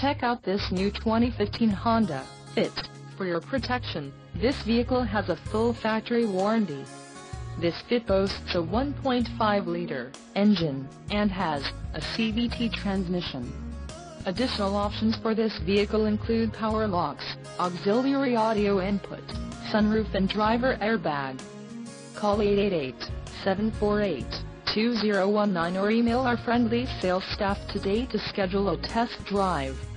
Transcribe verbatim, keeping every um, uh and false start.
Check out this new twenty fifteen Honda Fit. For your protection, this vehicle has a full factory warranty. This Fit boasts a one point five liter engine, and has a C V T transmission. Additional options for this vehicle include power locks, auxiliary audio input, sunroof and driver airbag. Call eight eight eight, seven four eight, two zero one nine or email our friendly sales staff today to schedule a test drive.